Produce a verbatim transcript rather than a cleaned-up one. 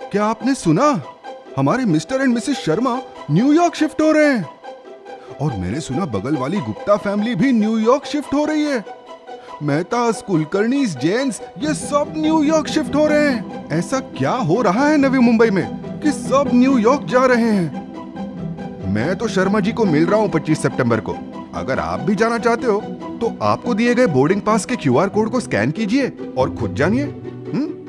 क्या आपने सुना? हमारे mister and Mrs Sharma New York shift हो रहे हैं। और मैंने सुना बगल वाली गुप्ता फैमिली भी न्यूयॉर्क शिफ्ट हो रही है। मेहतास, कुलकर्णीज, जैन्स, ये सब न्यूयॉर्क शिफ्ट हो रहे हैं। ऐसा क्या हो रहा है नवी मुंबई में कि सब न्यूयॉर्क जा रहे हैं? मैं तो शर्मा जी को मिल रहा हूँ पच्चीस सितंबर को। अगर आप भी जाना चाहते हो तो आपको दिए गए बोर्डिंग पास के क्यूआर कोड को स्कैन कीजिए और खुद जानिए। हम्म